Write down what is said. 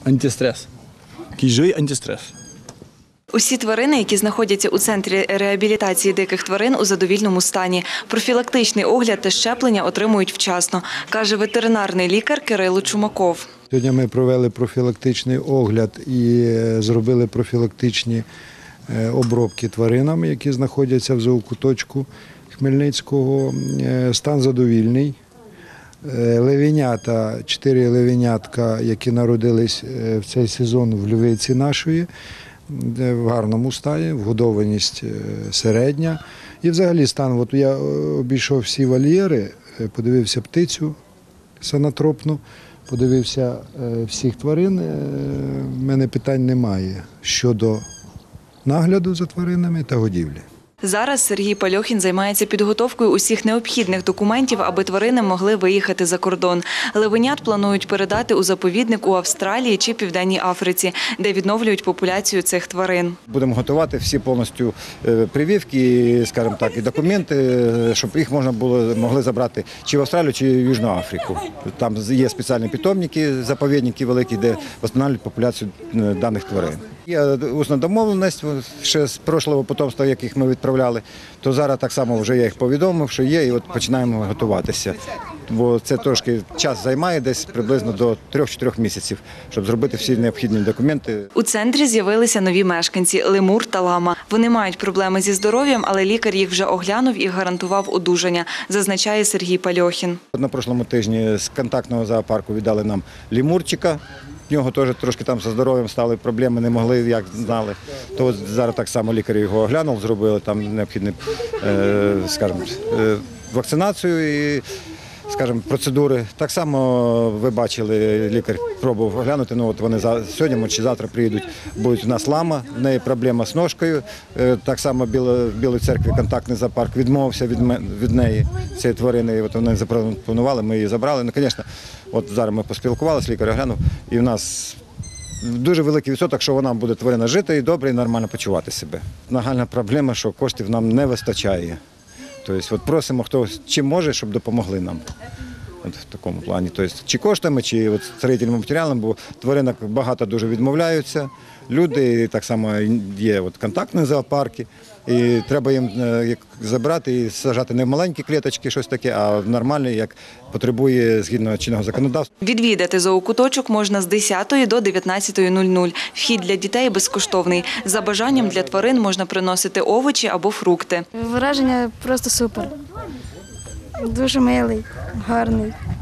антистрес. Кіжий антистрес. Усі тварини, які знаходяться у центрі реабілітації диких тварин, у задовільному стані. Профілактичний огляд та щеплення отримують вчасно, каже ветеринарний лікар Кирило Чумаков. Сьогодні ми провели профілактичний огляд і зробили профілактичні обробки тваринам, які знаходяться в зоокуточку Хмельницького. Стан задовільний. Левенята, 4 левенятка, які народились в цей сезон в Львиці нашої, в гарному стані, вгодованість середня. І взагалі стан, от я обійшов всі вольєри, подивився птицю санатропну, подивився всіх тварин, в мене питань немає щодо нагляду за тваринами та годівлі. Зараз Сергій Пальохін займається підготовкою усіх необхідних документів, аби тварини могли виїхати за кордон. Левенят планують передати у заповідник у Австралії чи Південній Африці, де відновлюють популяцію цих тварин. Будемо готувати всі повністю прививки, скажімо так, і документи, щоб їх могли забрати чи в Австралію, чи в Южну Африку. Там є спеціальні питомники, заповідники великі, де встановлюють популяцію даних тварин. Є усна домовленість ще з прошлого потомства, яких ми відправляли, то зараз так само вже я їх повідомив, що є, і от починаємо готуватися. Бо це трошки час займає, десь приблизно до 3-4 місяців, щоб зробити всі необхідні документи. У центрі з'явилися нові мешканці – лемур та лама. Вони мають проблеми зі здоров'ям, але лікар їх вже оглянув і гарантував одужання, зазначає Сергій Пальохін. На прошлому тижні з контактного зоопарку віддали нам лемурчика. В нього теж трошки там зі здоров'ям стали проблеми, не могли, як знали. То от зараз так само лікар його оглянув, зробили там необхідну, скажімо, вакцинацію і, скажімо, процедури. Так само ви бачили, лікар пробував оглянути, ну от вони сьогодні чи завтра приїдуть, будуть у нас лама, в неї проблема з ножкою. Так само в Білій церкві контактний зоопарк відмовився від неї, цієї тварини, от вони запропонували, ми її забрали. Ну, звісно, от зараз ми поспілкувалися, лікар оглянув, і в нас дуже великий відсоток, що вона буде тварина жити і добре, і нормально почувати себе. Нагальна проблема, що коштів нам не вистачає. Тобто, от просимо, хто чим може, щоб допомогли нам. От в такому плані. Тобто, чи коштами, чи от строїтельним матеріалом, бо тваринок багато дуже відмовляються. Люди, так само є от контактні зоопарки, і треба їм забрати і сажати не в маленькі клеточки, щось таке, а в нормальні, як потребує згідно чинного законодавства. Відвідати зоокуточок можна з 10 до 19:00. Вхід для дітей безкоштовний. За бажанням для тварин можна приносити овочі або фрукти. Враження просто супер. Дуже милий, гарний.